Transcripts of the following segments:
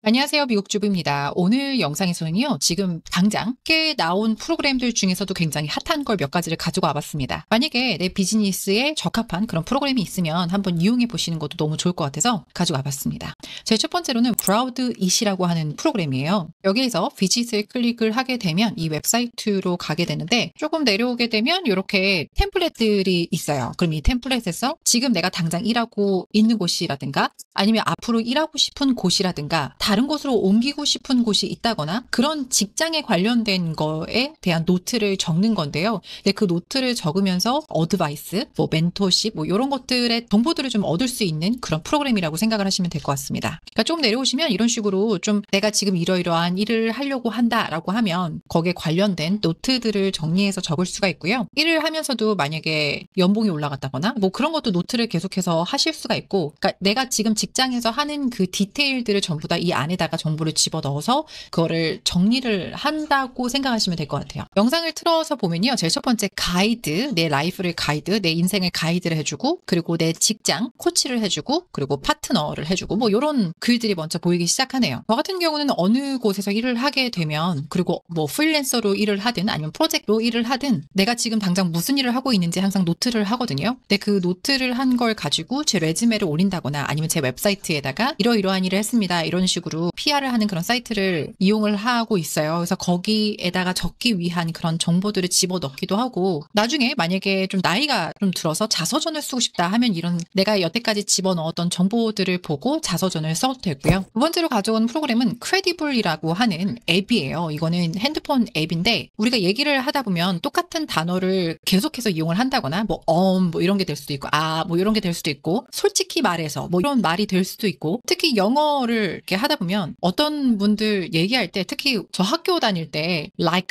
안녕하세요. 미국주부입니다. 오늘 영상에서는요, 지금 당장 꽤 나온 프로그램들 중에서도 굉장히 핫한 걸 몇 가지를 가지고 와봤습니다. 만약에 내 비즈니스에 적합한 그런 프로그램이 있으면 한번 이용해 보시는 것도 너무 좋을 것 같아서 가지고 와봤습니다. 제 첫 번째로는 브라우드잇이라고 하는 프로그램이에요. 여기에서 비짓을 클릭을 하게 되면 이 웹사이트로 가게 되는데 조금 내려오게 되면 이렇게 템플릿들이 있어요. 그럼 이 템플릿에서 지금 내가 당장 일하고 있는 곳이라든가 아니면 앞으로 일하고 싶은 곳이라든가 다른 곳으로 옮기고 싶은 곳이 있다거나 그런 직장에 관련된 거에 대한 노트를 적는 건데요. 근데 그 노트를 적으면서 어드바이스, 멘토십, 이런 것들의 정보들을 좀 얻을 수 있는 그런 프로그램이라고 생각을 하시면 될 것 같습니다. 그러니까 좀 내려오시면 이런 식으로 좀 내가 지금 이러이러한 일을 하려고 한다라고 하면 거기에 관련된 노트들을 정리해서 적을 수가 있고요. 일을 하면서도 만약에 연봉이 올라갔다거나 그런 것도 노트를 계속해서 하실 수가 있고, 그러니까 내가 지금 직장에서 하는 그 디테일들을 전부 다 이 안에다가 정보를 집어넣어서 그거를 정리를 한다고 생각하시면 될 것 같아요. 영상을 틀어서 보면요. 제일 첫 번째 가이드, 내 라이프를 가이드, 내 인생을 가이드를 해주고, 그리고 내 직장 코치를 해주고, 그리고 파트너를 해주고 이런 글들이 먼저 보이기 시작하네요. 저 같은 경우는 어느 곳에서 일을 하게 되면, 그리고 프리랜서로 일을 하든 아니면 프로젝트로 일을 하든 내가 지금 당장 무슨 일을 하고 있는지 항상 노트를 하거든요. 근데 그 노트를 한 걸 가지고 제 레즈메를 올린다거나 아니면 제 웹사이트에다가 이러이러한 일을 했습니다. 이런 식으로 PR을 하는 그런 사이트를 이용을 하고 있어요. 그래서 거기에다가 적기 위한 그런 정보들을 집어넣기도 하고, 나중에 만약에 좀 나이가 좀 들어서 자서전을 쓰고 싶다 하면 이런 내가 여태까지 집어넣었던 정보들을 보고 자서전을 써도 되고요. 두 번째로 가져온 프로그램은 크레디블이라고 하는 앱이에요. 이거는 핸드폰 앱인데 우리가 얘기를 하다 보면 똑같은 단어를 계속해서 이용을 한다거나 이런 게 될 수도 있고 이런 게 될 수도 있고, 솔직히 말해서 이런 말이 될 수도 있고, 특히 영어를 이렇게 하다 보면 어떤 분들 얘기할 때, 특히 저 학교 다닐 때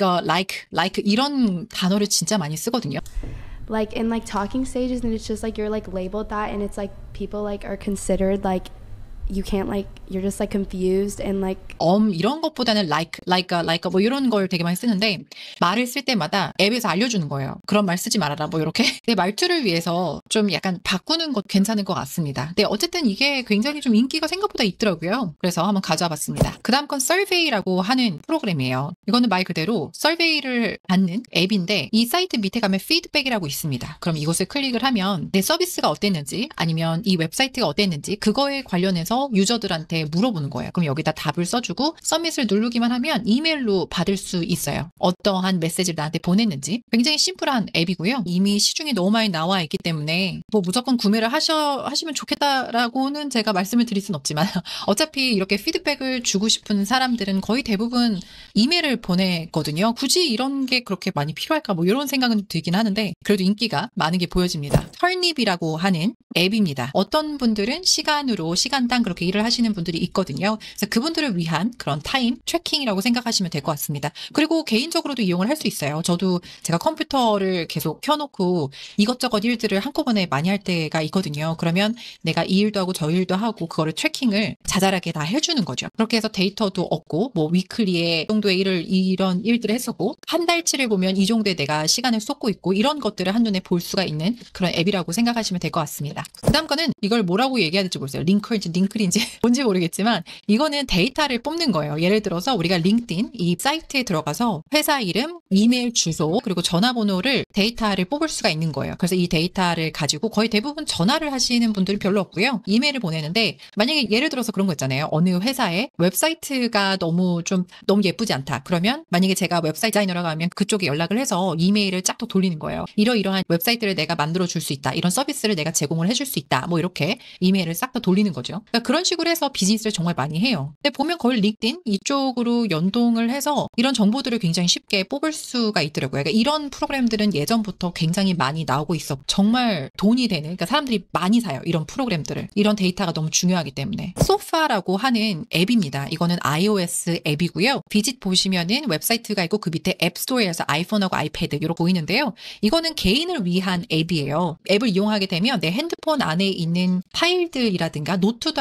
like 이런 단어를 진짜 많이 쓰거든요. Like in like talking stages, and it's just like you're like labeled that, and it's like people like are considered like you can't like you're just like confused and like 이런 것보다는 like 이런 걸 되게 많이 쓰는데, 말을 쓸 때마다 앱에서 알려주는 거예요. 그런 말 쓰지 말아라 이렇게. 내 말투를 위해서 좀 약간 바꾸는 것 괜찮은 것 같습니다. 근데 어쨌든 이게 굉장히 좀 인기가 생각보다 있더라고요. 그래서 한번 가져와 봤습니다. 그 다음 건 서베이라고 하는 프로그램이에요. 이거는 말 그대로 서베이를 받는 앱인데, 이 사이트 밑에 가면 피드백이라고 있습니다. 그럼 이곳을 클릭을 하면 내 서비스가 어땠는지 아니면 이 웹사이트가 어땠는지 그거에 관련해서 유저들한테 물어보는 거예요. 그럼 여기다 답을 써주고 서밋을 누르기만 하면 이메일로 받을 수 있어요. 어떠한 메시지를 나한테 보냈는지. 굉장히 심플한 앱이고요. 이미 시중에 너무 많이 나와 있기 때문에 무조건 구매를 하시면 좋겠다라고는 제가 말씀을 드릴 순 없지만 어차피 이렇게 피드백을 주고 싶은 사람들은 거의 대부분 이메일을 보내거든요. 굳이 이런 게 그렇게 많이 필요할까 이런 생각은 들긴 하는데, 그래도 인기가 많은 게 보여집니다. 털닙이라고 하는 앱입니다. 어떤 분들은 시간당 그렇게 일을 하시는 분들이 있거든요. 그래서 그분들을 위한 그런 타임 트래킹이라고 생각하시면 될 것 같습니다. 그리고 개인적으로도 이용을 할 수 있어요. 저도 제가 컴퓨터를 계속 켜놓고 이것저것 일들을 한꺼번에 많이 할 때가 있거든요. 그러면 내가 이 일도 하고 저 일도 하고 그거를 트래킹을 자잘하게 다 해주는 거죠. 그렇게 해서 데이터도 얻고, 위클리에 이 정도의 이런 일들을 했었고, 한 달치를 보면 이 정도에 내가 시간을 쏟고 있고, 이런 것들을 한눈에 볼 수가 있는 그런 앱이라고 생각하시면 될 것 같습니다. 그 다음 거는 이걸 뭐라고 얘기해야 될지 모르겠어요. 링크인지 뭔지 모르겠지만 이거는 데이터를 뽑는 거예요. 예를 들어서 우리가 링크드인 이 사이트에 들어가서 회사 이름, 이메일 주소, 그리고 전화번호를 데이터를 뽑을 수가 있는 거예요. 그래서 이 데이터를 가지고 거의 대부분 전화를 하시는 분들이 별로 없고요. 이메일을 보내는데, 만약에 예를 들어서 그런 거 있잖아요. 어느 회사에 웹사이트가 너무 예쁘지 않다. 그러면 만약에 제가 웹사이트 디자이너라고 하면 그쪽에 연락을 해서 이메일을 쫙 또 돌리는 거예요. 이러이러한 웹사이트를 내가 만들어 줄 수 있다. 이런 서비스를 내가 제공을 해줄 수 있다. 이렇게 이메일을 싹 다 돌리는 거죠. 그러니까 그런 식으로 해서 비즈니스를 정말 많이 해요. 근데 보면 거의 링크드인 이쪽으로 연동을 해서 이런 정보들을 굉장히 쉽게 뽑을 수가 있더라고요. 그러니까 이런 프로그램들은 예전부터 굉장히 많이 나오고 있어. 정말 돈이 되는, 그러니까 사람들이 많이 사요. 이런 프로그램들을. 이런 데이터가 너무 중요하기 때문에. 소파라고 하는 앱입니다. 이거는 iOS 앱이고요. 비짓 보시면은 웹사이트가 있고 그 밑에 앱스토어에서 아이폰하고 아이패드 이렇게 보이는데요. 이거는 개인을 위한 앱이에요. 앱을 이용하게 되면 내 핸드폰 안에 있는 파일들이라든가 노트도 할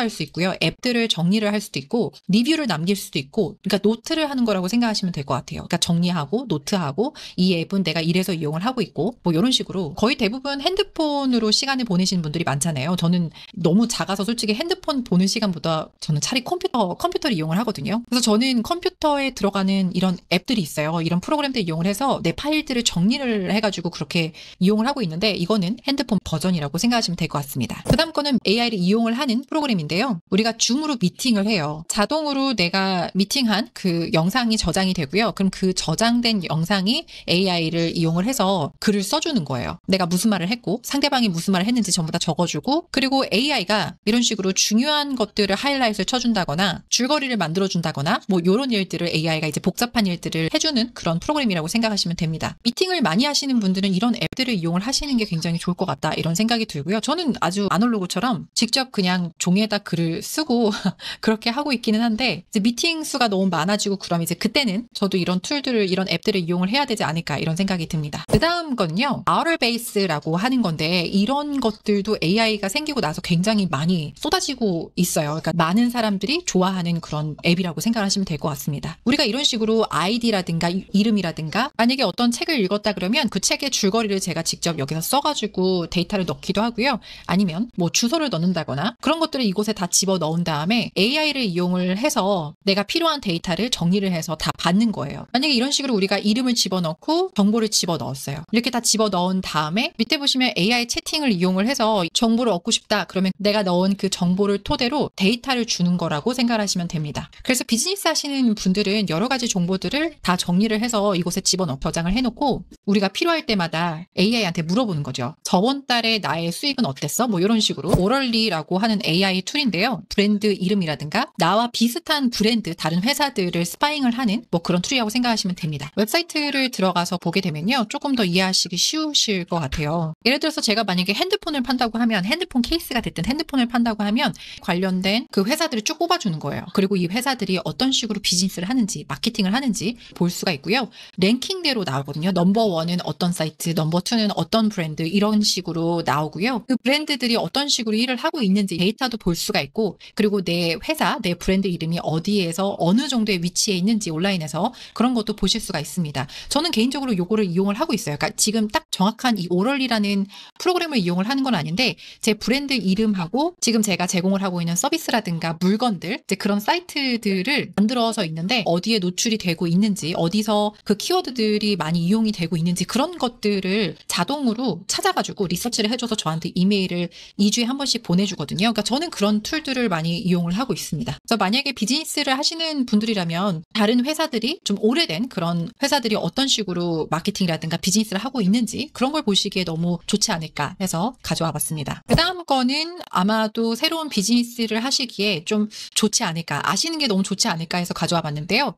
할 수 있고요. 앱들을 정리를 할 수도 있고 리뷰를 남길 수도 있고 그러니까 노트를 하는 거라고 생각하시면 될 것 같아요. 그러니까 정리하고 노트하고 이 앱은 내가 이래서 이용을 하고 있고 뭐 이런 식으로 거의 대부분 핸드폰으로 시간을 보내시는 분들이 많잖아요. 저는 너무 작아서 솔직히 핸드폰 보는 시간보다 저는 차라리 컴퓨터를 이용을 하거든요. 그래서 저는 컴퓨터에 들어가는 이런 앱들이 있어요. 이런 프로그램들 이용을 해서 내 파일들을 정리를 해가지고 그렇게 이용을 하고 있는데 이거는 핸드폰 버전이라고 생각하시면 될 것 같습니다. 그 다음 거는 AI를 이용을 하는 프로그램인데요. 우리가 줌으로 미팅을 해요. 자동으로 내가 미팅한 그 영상이 저장이 되고요. 그럼 그 저장된 영상이 AI를 이용을 해서 글을 써주는 거예요. 내가 무슨 말을 했고 상대방이 무슨 말을 했는지 전부 다 적어주고 그리고 AI가 이런 식으로 중요한 것들을 하이라이트를 쳐준다거나 줄거리를 만들어준다거나 뭐 이런 일들을 AI가 이제 복잡한 일들을 해주는 그런 프로그램이라고 생각하시면 됩니다. 미팅을 많이 하시는 분들은 이런 앱들을 이용을 하시는 게 굉장히 좋을 것 같다 이런 생각이 들고요. 저는 아주 아날로그처럼 직접 그냥 종이에다 글을 쓰고 그렇게 하고 있기는 한데 이제 미팅 수가 너무 많아지고 그럼 이제 그때는 저도 이런 툴들을 이런 앱들을 이용을 해야 되지 않을까 이런 생각이 듭니다. 그 다음 건요. 아우터베이스라고 하는 건데 이런 것들도 AI가 생기고 나서 굉장히 많이 쏟아지고 있어요. 그러니까 많은 사람들이 좋아하는 그런 앱이라고 생각하시면 될 것 같습니다. 우리가 이런 식으로 아이디라든가 이름이라든가 만약에 어떤 책을 읽었다 그러면 그 책의 줄거리를 제가 직접 여기서 써가지고 데이터를 넣기도 하고요. 아니면 뭐 주소를 넣는다거나 그런 것들을 이곳에 다 집어 넣은 다음에 AI를 이용을 해서 내가 필요한 데이터를 정리를 해서 다 받는 거예요. 만약에 이런 식으로 우리가 이름을 집어넣고 정보를 집어넣었어요. 이렇게 다 집어넣은 다음에 밑에 보시면 AI 채팅을 이용을 해서 정보를 얻고 싶다 그러면 내가 넣은 그 정보를 토대로 데이터를 주는 거라고 생각하시면 됩니다. 그래서 비즈니스 하시는 분들은 여러 가지 정보들을 다 정리를 해서 이곳에 집어넣고 저장을 해놓고 우리가 필요할 때마다 AI한테 물어보는 거죠. 저번 달에 나의 수익은 어땠어? 뭐 이런 식으로 오럴리라고 하는 AI 툴인데요. 브랜드 이름이라든가 나와 비슷한 브랜드 다른 회사들을 스파잉을 하는 뭐 그런 툴이라고 생각하시면 됩니다. 웹사이트를 들어가서 보게 되면요. 조금 더 이해하시기 쉬우실 것 같아요. 예를 들어서 제가 만약에 핸드폰을 판다고 하면 핸드폰 케이스가 됐든 핸드폰을 판다고 하면 관련된 그 회사들을 쭉 뽑아주는 거예요. 그리고 이 회사들이 어떤 식으로 비즈니스를 하는지 마케팅을 하는지 볼 수가 있고요. 랭킹대로 나오거든요. 넘버 1은 어떤 사이트, 넘버 2는 어떤 브랜드 이런 식으로 나오고요. 그 브랜드들이 어떤 식으로 일을 하고 있는지 데이터도 볼 수가 있고 그리고 내 회사, 내 브랜드 이름이 어디에서 어느 정도의 위치에 있는지 온라인에서 그런 것도 보실 수가 있습니다. 저는 개인적으로 요거를 이용을 하고 있어요. 그러니까 지금 딱 정확한 이 오럴리라는 프로그램을 이용을 하는 건 아닌데 제 브랜드 이름하고 지금 제가 제공을 하고 있는 서비스라든가 물건들 이제 그런 사이트들을 만들어서 있는데 어디에 노출이 되고 있는지 어디서 그 키워드들이 많이 이용이 되고 있는지 그런 것들을 자동으로 찾아가지고 리서치를 해줘서 저한테 이메일을 2주에 한 번씩 보내주거든요. 그러니까 저는 그런 툴들을 많이 이용을 하고 있습니다. 그래서 만약에 비즈니스를 하시는 분들이라면 다른 회사들이 좀 오래된 그런 회사들이 어떤 식으로 마케팅이라든가 비즈니스를 하고 있는지 그런 걸 보시기에 너무 좋지 않을까 해서 가져와 봤습니다. 그 다음 거는 아마도 새로운 비즈니스를 하시기에 좀 좋지 않을까 아시는 게 너무 좋지 않을까 해서 가져와 봤는데요.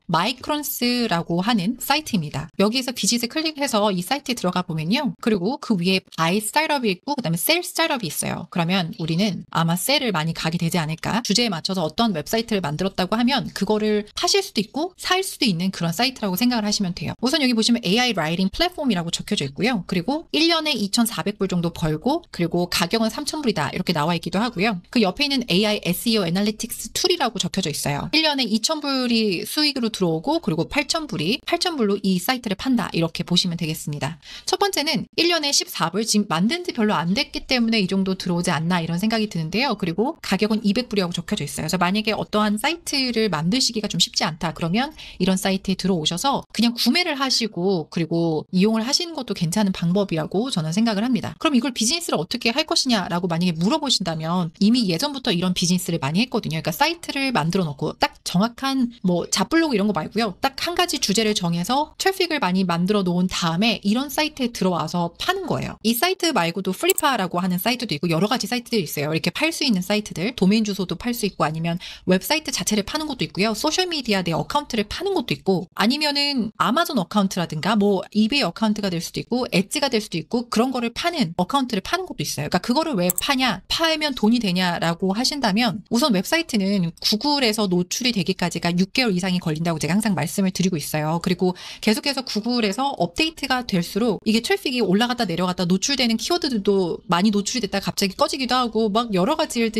마이크론스라고 하는 사이트입니다. 여기에서 비즈니스 클릭해서 이 사이트에 들어가 보면요. 그리고 그 위에 바이 스타트업이 있고 그 다음에 셀 스타트업이 있어요. 그러면 우리는 아마 셀을 많이 가게 되지 않을까. 주제에 맞춰서 어떤 웹사이트를 만들었다고 하면 그거를 파실 수도 있고 살 수도 있는 그런 사이트라고 생각을 하시면 돼요. 우선 여기 보시면 AI 라이팅 플랫폼이라고 적혀져 있고요. 그리고 1년에 2,400불 정도 벌고 그리고 가격은 3,000불이다 이렇게 나와 있기도 하고요. 그 옆에 있는 AI SEO 애널리틱스 툴이라고 적혀져 있어요. 1년에 2,000불이 수익으로 들어오고 그리고 8,000불로 이 사이트를 판다 이렇게 보시면 되겠습니다. 첫 번째는 1년에 14불 지금 만든 지 별로 안 됐기 때문에 이 정도 들어오지 않나 이런 생각이 드는데요. 그리고 가격은 200불이라고 적혀져 있어요. 그래서 만약에 어떠한 사이트를 만드시기가 좀 쉽지 않다 그러면 이런 사이트에 들어오셔서 그냥 구매를 하시고 그리고 이용을 하시는 것도 괜찮은 방법이라고 저는 생각을 합니다. 그럼 이걸 비즈니스를 어떻게 할 것이냐라고 만약에 물어보신다면 이미 예전부터 이런 비즈니스를 많이 했거든요. 그러니까 사이트를 만들어 놓고 딱 정확한 뭐 잡블로그 이런 거 말고요. 딱 한 가지 주제를 정해서 트래픽을 많이 만들어 놓은 다음에 이런 사이트에 들어와서 파는 거예요. 이 사이트 말고도 플리파라고 하는 사이트도 있고 여러 가지 사이트들이 있어요. 이렇게 팔 수 있는 사이트들, 도메인 주소도 팔 수 있고 아니면 웹사이트 자체를 파는 것도 있고요. 소셜미디어 내 어카운트를 파는 것도 있고 아니면은 아마존 어카운트라든가 뭐 이베이 어카운트가 될 수도 있고 엣지가 될 수도 있고 그런 거를 파는 어카운트를 파는 것도 있어요. 그러니까 그거를 왜 파냐? 팔면 돈이 되냐라고 하신다면 우선 웹사이트는 구글에서 노출이 되기까지가 6개월 이상이 걸린다고 제가 항상 말씀을 드리고 있어요. 그리고 계속해서 구글에서 업데이트가 될수록 이게 트래픽이 올라갔다 내려갔다 노출되는 키워드들도 많이 노출이 됐다가 갑자기 꺼지기도 하고 막 여러 가지 일들이 많이 생기는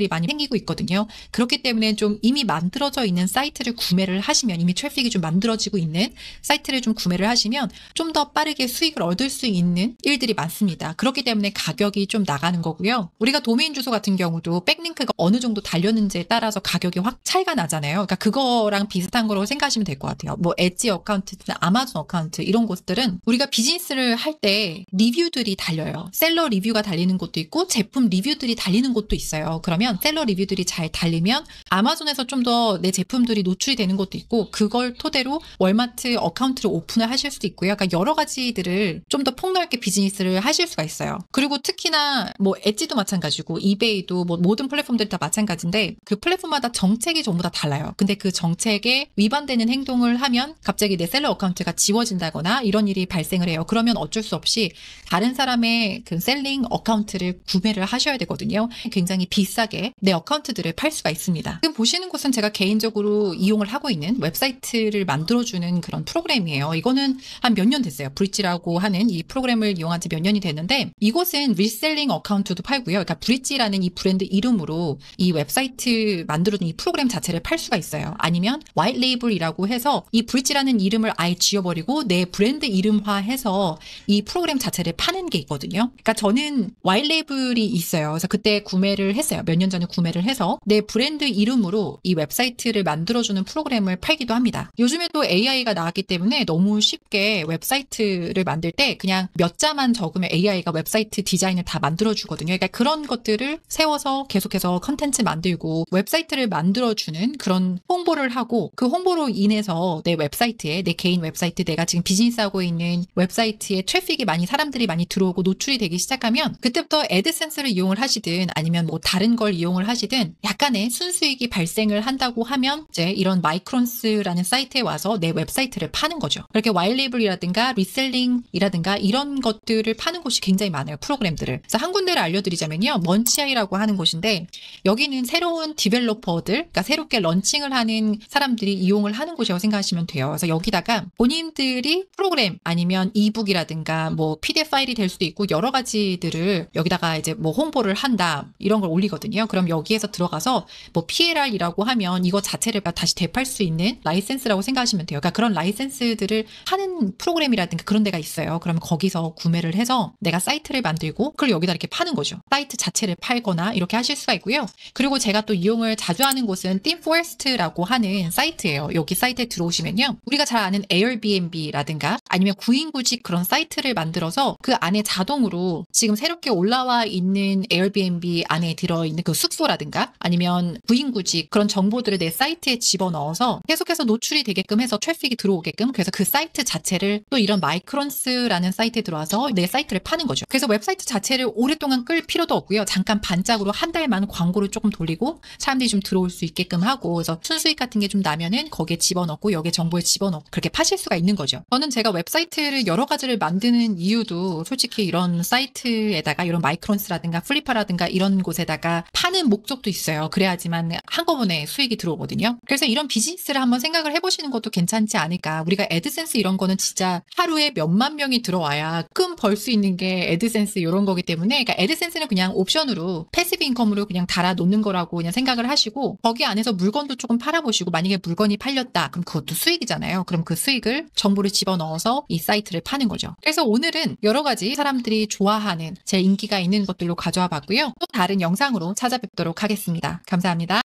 생기고 있거든요. 그렇기 때문에 좀 이미 만들어져 있는 사이트를 구매를 하시면, 이미 트래픽이 좀 만들어지고 있는 사이트를 좀 구매를 하시면 좀 더 빠르게 수익을 얻을 수 있는 일들이 많습니다. 그렇기 때문에 가격이 좀 나가는 거고요. 우리가 도메인 주소 같은 경우도 백링크가 어느 정도 달렸는지에 따라서 가격이 확 차이가 나잖아요. 그러니까 그거랑 비슷한 거로 생각하시면 될 것 같아요. 뭐 엣지 어카운트나 아마존 어카운트 이런 곳들은 우리가 비즈니스를 할 때 리뷰들이 달려요. 셀러 리뷰가 달리는 곳도 있고 제품 리뷰들이 달리는 곳도 있어요. 그러면 셀러 리뷰들이 잘 달리면 아마존에서 좀 더 내 제품들이 노출이 되는 곳도 있고, 그걸 토대로 월마트 어카운트를 오픈을 하실 수도 있고요. 그러니까 여러 가지들을 좀 더 폭넓게 비즈니스를 하실 수가 있어요. 그리고 특히나 뭐 엣지도 마찬가지고 이베이도 뭐 모든 플랫폼들이 다 마찬가지인데, 그 플랫폼마다 정책이 전부 다 달라요. 근데 그 정책에 위반되는 행동을 하면 갑자기 내 셀러 어카운트가 지워진다거나 이런 일이 발생을 해요. 그러면 어쩔 수 없이 다른 사람의 그 셀링 어카운트를 구매를 하셔야 되거든요. 굉장히 비싸게 내 어카운트들을 팔 수가 있습니다. 지금 보시는 곳은 제가 개인적으로 이용을 하고 있는 웹사이트를 만들어주는 그런 프로그램이에요. 이거는 한 몇 년 됐어요. 브릿지라고 하는 이 프로그램을 이용한 지 몇 년이 됐는데, 이곳은 리셀링 어카운트도 팔고요. 그러니까 브릿지라는 이 브랜드 이름으로 이 웹사이트 만들어준 이 프로그램 자체를 팔 수가 있어요. 아니면 화이트 레이블이라고 해서 이 브릿지라는 이름을 아예 지워버리고 내 브랜드 이름화해서 이 프로그램 자체를 파는 게 있거든요. 그러니까 저는 화이트 레이블이 있어요. 그래서 그때 구매를 했어요. 몇 년 전에 구매를 해서 내 브랜드 이름으로 이 웹사이트를 만들어주는 프로그램을 팔기도 합니다. 요즘에도 AI가 나왔기 때문에 너무 쉽게 웹사이트를 만들 때 그냥 몇 자만 적으면 AI가 웹사이트 디자인을 다 만들어주거든요. 그러니까 그런 것들을 세워서 계속해서 컨텐츠 만들고 웹사이트를 만들어주는 그런 홍보를 하고, 그 홍보로 인해서 내 웹사이트에, 내 개인 웹사이트, 내가 지금 비즈니스하고 있는 웹사이트에 트래픽이 많이, 사람들이 많이 들어오고 노출이 되기 시작하면 그때부터 애드센스를 이용을 하시든 아니면 뭐 다른 걸 이용을 하시든 약간의 순수익이 발생을 한다고 하면 이제 이런 마이크론스라는 사이트에 와서 내 웹사이트를 파는 거죠. 그렇게 와일레이블이라든가 리셀링이라든가 이런 것들을 파는 곳이 굉장히 많아요. 프로그램들을. 그래서 한 군데를 알려드리자면요. 먼치아이라고 하는 곳인데, 여기는 새로운 디벨로퍼들, 그러니까 새롭게 런칭을 하는 사람들이 이용을 하는 곳이라고 생각하시면 돼요. 그래서 여기다가 본인들이 프로그램 아니면 이북이라든가 뭐 PDF 파일이 될 수도 있고 여러 가지들을 여기다가 이제 뭐 홍보를 한다 이런 걸 올리거든요. 그럼 여기에서 들어가서 뭐 PLR이라고 하면 이거 자체를 다시 되팔 수 있는 라이센스라고 생각하시면 돼요. 그러니까 그런 라이센스들을 하는 프로그램이라든가 그런 데가 있어요. 그러면 거기서 구매를 해서 내가 사이트를 만들고 그걸 여기다 이렇게 파는 거죠. 사이트 자체를 팔거나 이렇게 하실 수가 있고요. 그리고 제가 또 이용을 자주 하는 곳은 팀포레스트라고 하는 사이트예요. 여기 사이트에 들어오시면요. 우리가 잘 아는 에어비앤비라든가 아니면 구인구직 그런 사이트를 만들어서 그 안에 자동으로 지금 새롭게 올라와 있는 에어비앤비 안에 들어있는 그 숙소라든가 아니면 구인구직 그런 정보들을 내 사이트에 집어넣어서 계속해서 노출이 되게끔 해서 트래픽이 들어오게끔, 그래서 그 사이트 자체를 또 이런 마이크론스라는 사이트에 들어와서 내 사이트를 파는 거죠. 그래서 웹사이트 자체를 오랫동안 끌 필요도 없고요. 잠깐 반짝으로 한 달만 광고를 조금 돌리고 사람들이 좀 들어올 수 있게끔 하고, 그래서 순수익 같은 게 좀 나면은 거기에 집어넣고 여기에 정보에 집어넣고 그렇게 파실 수가 있는 거죠. 저는 제가 웹사이트를 여러 가지를 만드는 이유도 솔직히 이런 사이트에다가 이런 마이크론스라든가 플리파라든가 이런 곳에다가 파는 목적도 있어요. 그래야지만 한꺼번에 수익이 들어오거든요. 그래서 이런 비즈니스를 한번 생각을 해보시는 것도 괜찮지 않을까. 우리가 애드센스 이런 거는 진짜 하루에 몇만 명이 들어와야 끔 벌 수 있는 게 애드센스 이런 거기 때문에, 그러니까 애드센스는 그냥 옵션으로 패시브 인컴으로 그냥 달아 놓는 거라고 그냥 생각을 하시고, 거기 안에서 물건도 조금 팔아보시고, 만약에 물건이 팔렸다 그럼 그것도 수익이잖아요. 그럼 그 수익을 정보를 집어넣어서 이 사이트를 파는 거죠. 그래서 오늘은 여러 가지 사람들이 좋아하는 제일 인기가 있는 것들로 가져와 봤고요. 또 다른 영상으로 찾아뵙도록 하겠습니다. 감사합니다.